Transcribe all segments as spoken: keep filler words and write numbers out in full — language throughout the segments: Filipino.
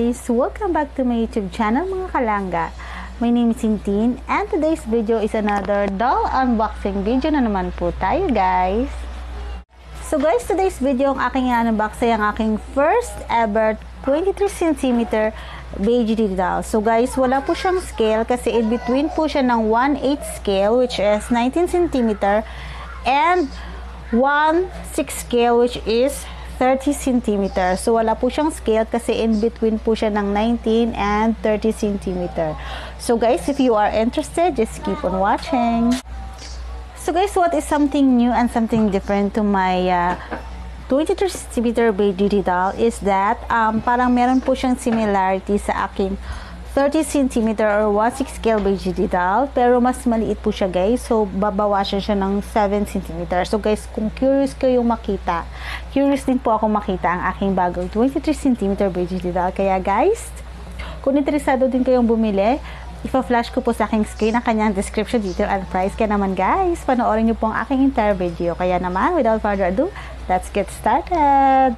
guys! Welcome back to my YouTube channel mga kalangga. My name is Tintin and today's video is another doll unboxing video na naman po tayo guys. So guys, today's video ang aking unbox ay ang aking first ever twenty-three centimeter beige doll. So guys, wala po siyang scale kasi in between po siya ng one eighth scale which is nineteen centimeter and one sixth scale which is thirty centimeter. So wala po siyang scale kasi in between po siya ng nineteen and thirty centimeter. So guys, if you are interested, just keep on watching. So guys, what is something new and something different to my uh, twenty-three centimeter beige doll is that um, parang meron po siyang similarity sa aking thirty centimeter or one sixth scale beige doll, pero mas maliit po siya guys. So babawasan siya ng seven centimeter. So guys, kung curious kayong makita, curious din po ako makita ang aking bagong twenty-three centimeter beige doll. Kaya guys, kung interesado din kayong bumili, ipa-flash ko po sa aking screen ang kanyang description detail and price. Kaya naman guys, panoorin niyo po ang aking entire video. Kaya naman, without further ado, let's get started!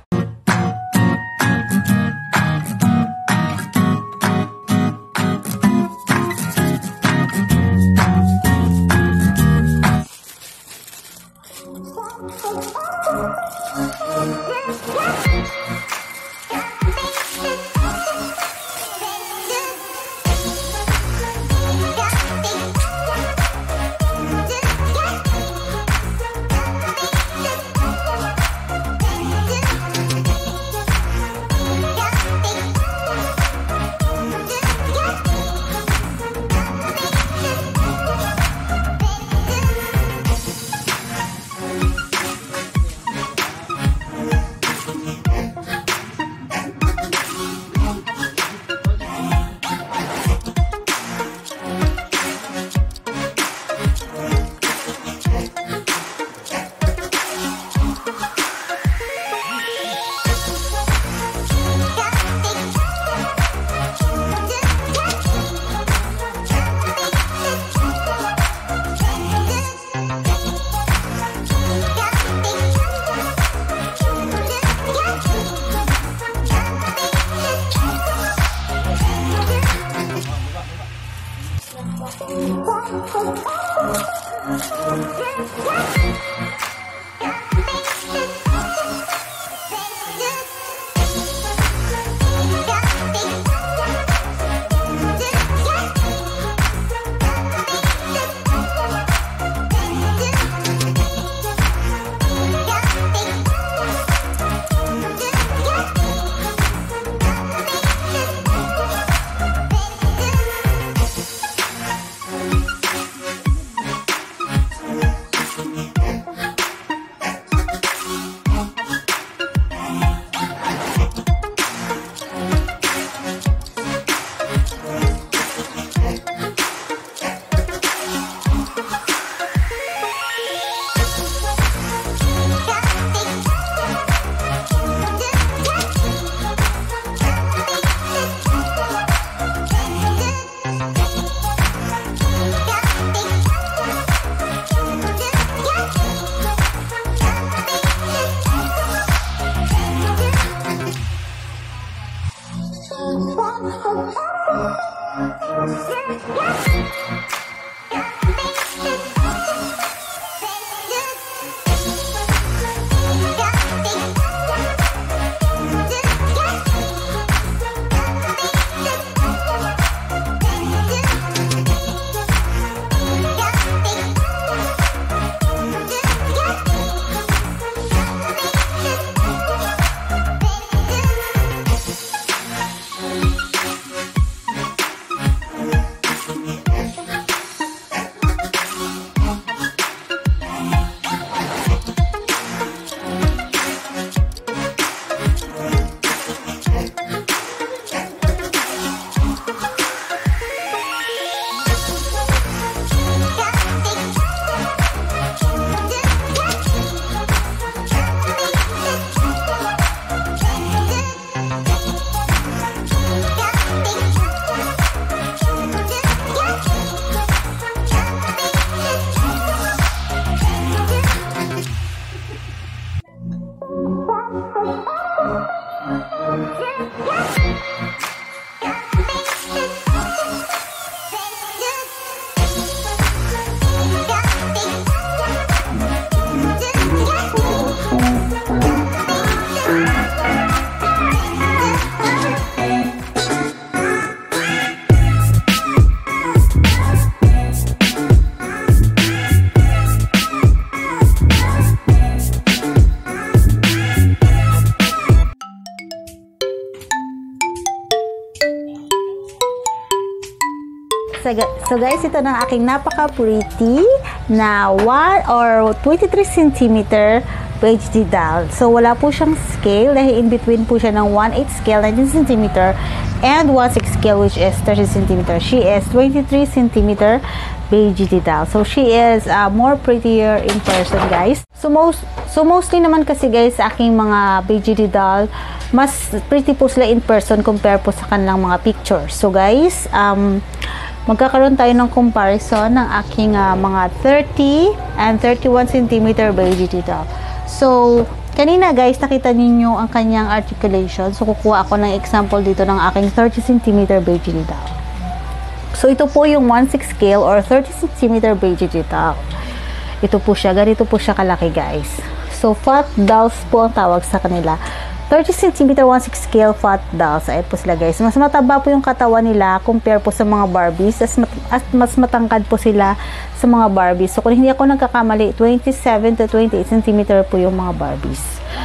So, so guys, ito na aking napaka-pretty na one or twenty-three centimeter beige doll. So, wala po siyang scale dahil in between po siya ng one eighth scale, nineteen centimeter, and one sixth scale, which is thirty centimeter. She is twenty-three centimeter beige doll. So, she is uh, more prettier in person, guys. So, most, so mostly naman kasi, guys, sa aking mga beige doll, mas pretty po sila in person compare po sa kanilang mga pictures. So, guys, um, magkakaroon tayo ng comparison ng aking uh, mga thirty and thirty-one centimeter beige doll. So, kanina guys, nakita ninyo ang kanyang articulation. So, kukuha ako ng example dito ng aking thirty centimeter beige doll. So, ito po yung one sixth scale or thirty centimeter beige doll. Ito po siya. Ganito po siya kalaki, guys. So, fat dolls po ang tawag sa kanila. thirty centimeter one sixth scale fat dolls. Ayan po sila, guys. Mas mataba po yung katawan nila compare po sa mga Barbies. As, mat as mas matangkad po sila sa mga Barbies. So, kung hindi ako nagkakamali, twenty-seven to twenty-eight centimeter po yung mga Barbies.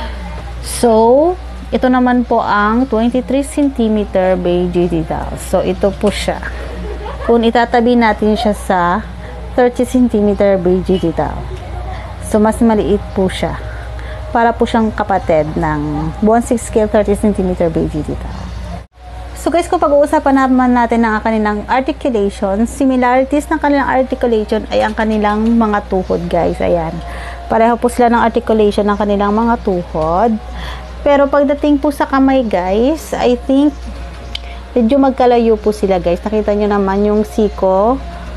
So, ito naman po ang twenty-three centimeter beige doll. So, ito po siya. Kung itatabi natin siya sa thirty centimeter beige doll. So, mas maliit po siya. Para po siyang kapatid ng one sixth scale thirty centimeter beige doll. So guys, kung pag-uusapan naman natin ng kanilang articulation, similarities ng kanilang articulation ay ang kanilang mga tuhod, guys. Ayan. Pareho po sila ng articulation ng kanilang mga tuhod. Pero pagdating po sa kamay, guys, I think medyo magkalayo po sila, guys. Nakita nyo naman yung siko.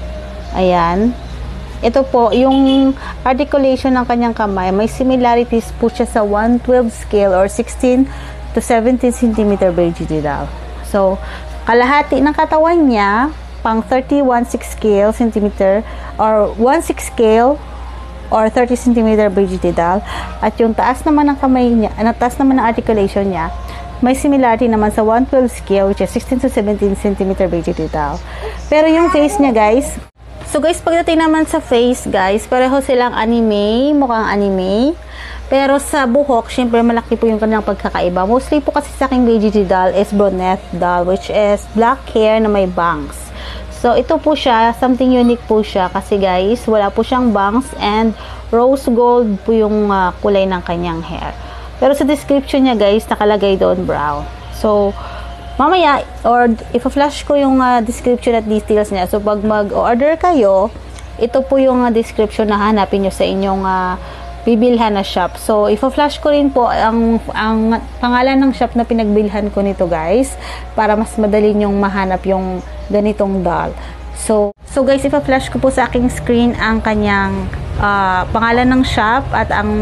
Ayan. Ito po, yung articulation ng kanyang kamay, may similarities po siya sa one twelfth scale or sixteen to seventeen centimeter beige doll. So, kalahati ng katawan niya, pang thirty-one sixth scale centimeter or one sixth scale or thirty centimeter beige doll. At yung taas naman ng kamay niya, ang taas naman ng articulation niya, may similarity naman sa one twelfth scale, which is sixteen to seventeen centimeter beige doll. Pero yung face niya, guys, so guys, pagdating naman sa face, guys, pareho silang anime, mukhang anime. Pero sa buhok, syempre malaki po yung kanilang pagkakaiba. Mostly po kasi sa aking beige doll is brunette doll, which is black hair na may bangs. So ito po siya, something unique po siya kasi guys, wala po siyang bangs and rose gold po yung uh, kulay ng kanyang hair. Pero sa description niya, guys, nakalagay doon brown. So mamaya, or ipa-flash ko yung uh, description at details niya. So, pag mag-order kayo, ito po yung uh, description na hanapin nyo sa inyong uh, bibilhan na shop. So, ipa-flash ko rin po ang, ang pangalan ng shop na pinagbilhan ko nito, guys, para mas madali nyong mahanap yung ganitong doll. So, so guys, ipa-flash ko po sa aking screen ang kanyang uh, pangalan ng shop at ang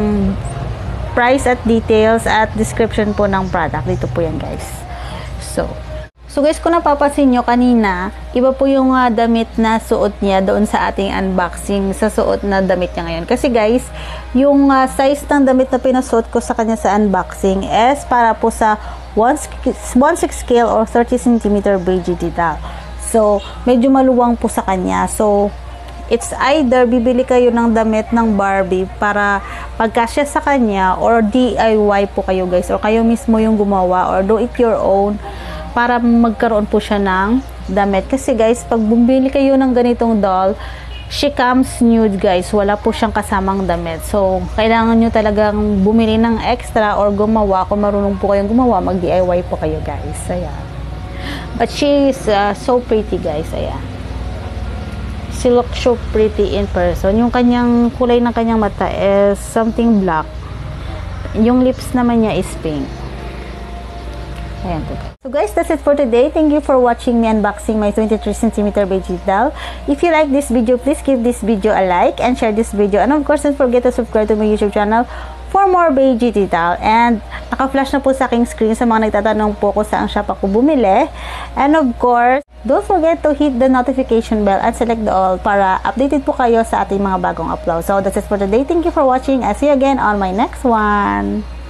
price at details at description po ng product. Dito po yan, guys. So, so guys, kung napapansin nyo kanina, iba po yung uh, damit na suot niya doon sa ating unboxing sa suot na damit niya ngayon. Kasi guys, yung uh, size ng damit na pinasuot ko sa kanya sa unboxing is para po sa one sixth scale or thirty centimeter beige doll. So, medyo maluwang po sa kanya. So, it's either bibili kayo ng damit ng Barbie para pagkasya sa kanya or D I Y po kayo, guys, or kayo mismo yung gumawa or do it your own para magkaroon po siya ng damit. Kasi guys, pag bumili kayo ng ganitong doll, she comes nude, guys. Wala po siyang kasamang damit. So, kailangan nyo talagang bumili ng extra or gumawa. Kung marunong po kayong gumawa, mag-D I Y po kayo, guys. Ayan. But she is uh, so pretty, guys. Ayan. She looks so pretty in person. Yung kanyang kulay ng kanyang mata is something black. Yung lips naman niya is pink. Ayan po. So guys, that's it for today. Thank you for watching me unboxing my twenty-three centimeter beige doll. If you like this video, please give this video a like and share this video. And of course, don't forget to subscribe to my YouTube channel for more beige doll. And naka-flash na po sa aking screen sa mga nagtatanong po kung saan shop ako bumili. And of course, don't forget to hit the notification bell and select the all para updated po kayo sa ating mga bagong upload. So that's it for today. Thank you for watching. I'll see you again on my next one.